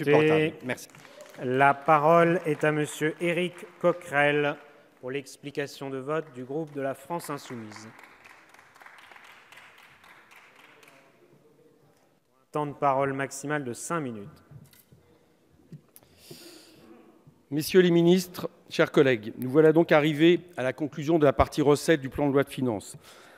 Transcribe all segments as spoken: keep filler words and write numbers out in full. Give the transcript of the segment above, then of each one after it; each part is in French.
supportable. Merci. La parole est à Monsieur Éric Coquerel pour l'explication de vote du groupe de la France insoumise. Temps de parole maximal de cinq minutes. Messieurs les ministres, chers collègues, nous voilà donc arrivés à la conclusion de la partie recettes du plan de loi de finances.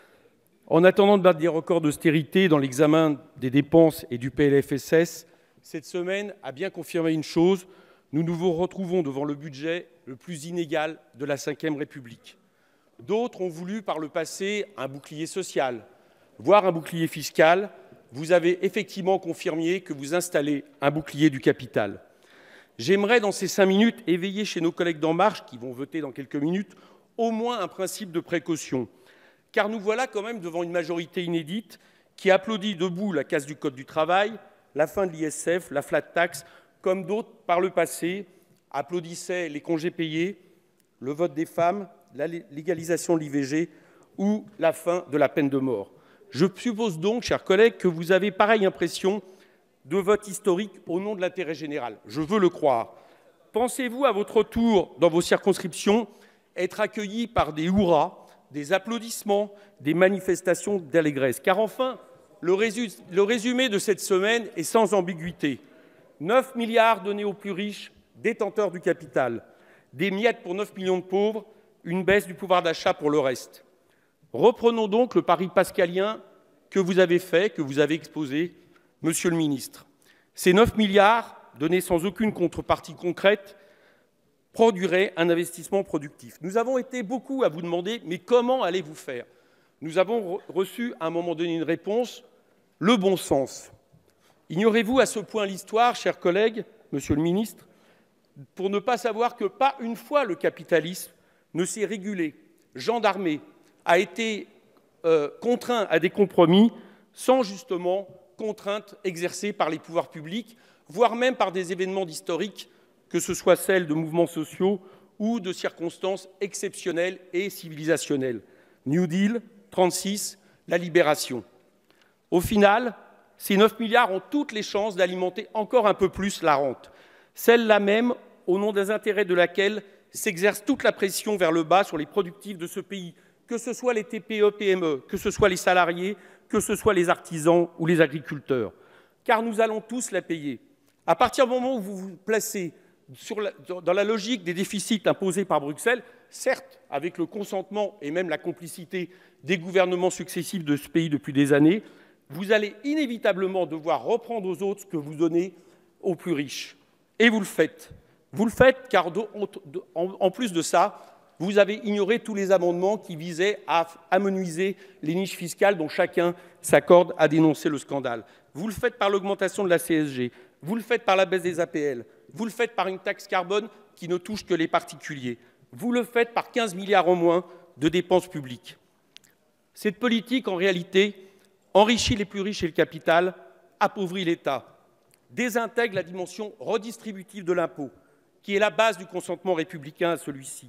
En attendant de battre des records d'austérité dans l'examen des dépenses et du P L F S S, cette semaine a bien confirmé une chose, nous nous retrouvons devant le budget le plus inégal de la cinquième République. D'autres ont voulu par le passé un bouclier social, voire un bouclier fiscal. Vous avez effectivement confirmé que vous installez un bouclier du capital. J'aimerais, dans ces cinq minutes, éveiller chez nos collègues d'En Marche, qui vont voter dans quelques minutes, au moins un principe de précaution. Car nous voilà quand même devant une majorité inédite qui applaudit debout la casse du Code du travail, la fin de l'I S F, la flat tax, comme d'autres, par le passé, applaudissaient les congés payés, le vote des femmes, la légalisation de l'I V G ou la fin de la peine de mort. Je suppose donc, chers collègues, que vous avez pareille impression de vote historique au nom de l'intérêt général. Je veux le croire. Pensez-vous à votre tour, dans vos circonscriptions, être accueillis par des hurrahs, des applaudissements, des manifestations d'allégresse? Car enfin, le, résu le résumé de cette semaine est sans ambiguïté. neuf milliards donnés aux plus riches, détenteurs du capital, des miettes pour neuf millions de pauvres, une baisse du pouvoir d'achat pour le reste. Reprenons donc le pari pascalien que vous avez fait, que vous avez exposé, Monsieur le ministre. Ces neuf milliards, donnés sans aucune contrepartie concrète, produiraient un investissement productif. Nous avons été beaucoup à vous demander, mais comment allez-vous faire? Nous avons reçu à un moment donné une réponse, le bon sens. Ignorez-vous à ce point l'histoire, chers collègues, Monsieur le ministre, pour ne pas savoir que pas une fois le capitalisme ne s'est régulé, gendarmé, a été euh, contraint à des compromis sans justement contraintes exercées par les pouvoirs publics, voire même par des événements historiques, que ce soit celles de mouvements sociaux ou de circonstances exceptionnelles et civilisationnelles. New Deal, trente-six, la libération. Au final, ces neuf milliards ont toutes les chances d'alimenter encore un peu plus la rente, celle-là même au nom des intérêts de laquelle s'exerce toute la pression vers le bas sur les productifs de ce pays, que ce soit les T P E P M E, que ce soit les salariés, que ce soit les artisans ou les agriculteurs. Car nous allons tous la payer. À partir du moment où vous vous placez sur la, dans la logique des déficits imposés par Bruxelles, certes avec le consentement et même la complicité des gouvernements successifs de ce pays depuis des années, vous allez inévitablement devoir reprendre aux autres ce que vous donnez aux plus riches. Et vous le faites. Vous le faites car, de, de, en, en plus de ça, vous avez ignoré tous les amendements qui visaient à amenuiser les niches fiscales dont chacun s'accorde à dénoncer le scandale. Vous le faites par l'augmentation de la C S G, vous le faites par la baisse des A P L, vous le faites par une taxe carbone qui ne touche que les particuliers, vous le faites par quinze milliards en moins de dépenses publiques. Cette politique, en réalité, enrichit les plus riches et le capital, appauvrit l'État, désintègre la dimension redistributive de l'impôt, qui est la base du consentement républicain à celui-ci.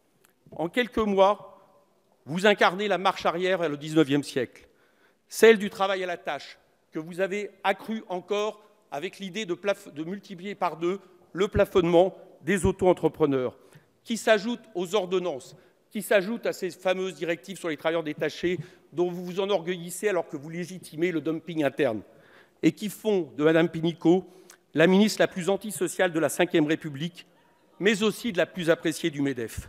En quelques mois, vous incarnez la marche arrière vers le dix-neuvième siècle, celle du travail à la tâche, que vous avez accrue encore avec l'idée de, de multiplier par deux le plafonnement des auto-entrepreneurs, qui s'ajoute aux ordonnances, qui s'ajoute à ces fameuses directives sur les travailleurs détachés dont vous vous enorgueillissez alors que vous légitimez le dumping interne, et qui font de Madame Pénicaud la ministre la plus antisociale de la cinquième République, mais aussi de la plus appréciée du MEDEF.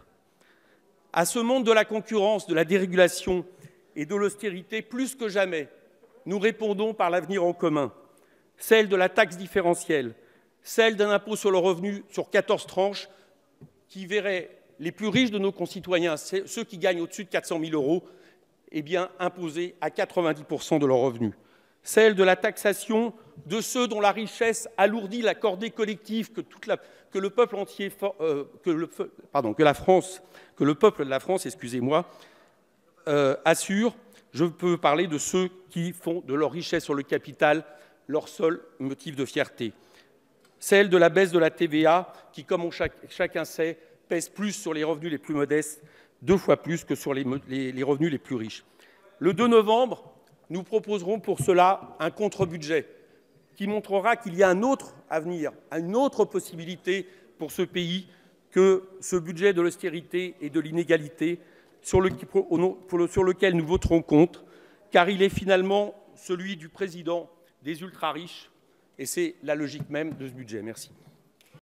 À ce monde de la concurrence, de la dérégulation et de l'austérité, plus que jamais, nous répondons par l'avenir en commun, celle de la taxe différentielle, celle d'un impôt sur le revenu sur quatorze tranches qui verrait les plus riches de nos concitoyens, ceux qui gagnent au-dessus de quatre cent mille euros, eh bien, imposés à quatre-vingt-dix pour cent de leurs revenus. Celle de la taxation de ceux dont la richesse alourdit la cordée collective que, toute la, que le peuple entier, euh, que, le, pardon, que la France, que le peuple de la France, excusez-moi, euh, assure. Je peux parler de ceux qui font de leur richesse sur le capital leur seul motif de fierté. Celle de la baisse de la T V A qui, comme on chaque, chacun sait, pèse plus sur les revenus les plus modestes, deux fois plus que sur les, les, les revenus les plus riches. Le deux novembre, nous proposerons pour cela un contre-budget qui montrera qu'il y a un autre avenir, une autre possibilité pour ce pays que ce budget de l'austérité et de l'inégalité sur, le, sur lequel nous voterons contre, car il est finalement celui du président des ultra-riches, et c'est la logique même de ce budget. Merci.